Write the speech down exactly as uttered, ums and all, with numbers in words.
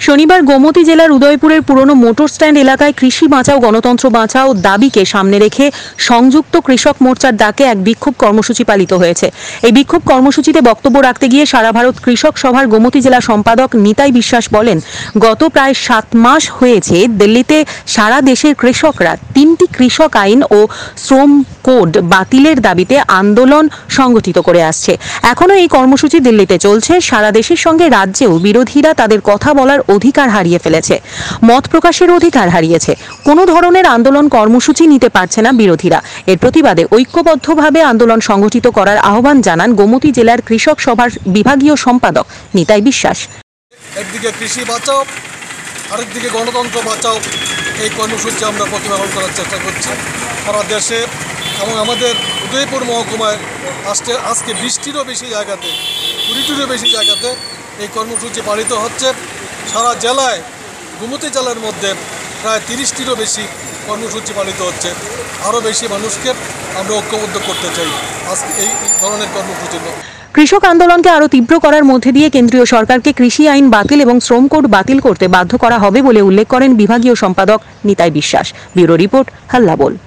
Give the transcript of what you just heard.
শনিবার গোমতী জেলার উদয়পুরের পুরনো মোটর স্ট্যান্ড এলাকায় কৃষি বাঁচাও গণতন্ত্র বাঁচাও দাবিকে সামনে রেখে সংযুক্ত কৃষক মোর্চার ডাকে এক বিক্ষোভ কর্মসূচি পালিত হয়েছে। এই বিক্ষোভ কর্মসূচিতে বক্তব্য রাখতে গিয়ে সারা ভারত কৃষক সভার গোমতী জেলা সম্পাদক নিতাই বিশ্বাস বলেন, গত প্রায় সাত মাস হয়েছে দিল্লিতে সারা দেশের কৃষকরা তিনটি কৃষক আইন ও শ্রম কোড বাতিলের দাবিতে আন্দোলন সংগঠিত করে আসছে। এখনো এই কর্মসূচি দিল্লিতে চলছে। সারা দেশের সঙ্গে রাজ্যেও বিরোধীরা তাদের কথা বলার অধিকার হারিয়ে ফেলেছে, মত প্রকাশের অধিকার হারিয়েছে। কোনো ধরনের আন্দোলন কর্মসূচি নিতে পারছে না বিরোধীরা। এর প্রতিবাদে ঐক্যবদ্ধভাবে আন্দোলন সংগঠিত করার আহ্বান জানান গোমতী জেলার কৃষক সভার বিভাগীয় সম্পাদক নিতাই বিশ্বাস। একদিকে কৃষি বাঁচাও, আরেকদিকে গণতন্ত্র বাঁচাও, এই কর্মসূচি আমরা প্রতিপালন করার চেষ্টা করছি সারা দেশে এবং আমাদের উদয়পুর মহকুমায় আজকে আজকে বিশটিরও বেশি জায়গাতে, কুড়িটিরও বেশি জায়গাতে এই কর্মসূচি পালিত হচ্ছে। সারা জেলায় গোমতী জেলার মধ্যে প্রায় তিরিশটিরও বেশি কর্মসূচি পালিত হচ্ছে। আরও বেশি মানুষকে আমরা ঐক্যবদ্ধ করতে চাই আজকে এই ধরনের কর্মসূচির মধ্যে। কৃষক আন্দোলনকে আরও তীব্র করার মধ্যে দিয়ে কেন্দ্রীয় সরকারকে কৃষি আইন বাতিল এবং শ্রম কোড বাতিল করতে বাধ্য করা হবে বলে উল্লেখ করেন বিভাগীয় সম্পাদক নিতাই বিশ্বাস। Bureau report, হাল্লাবোল।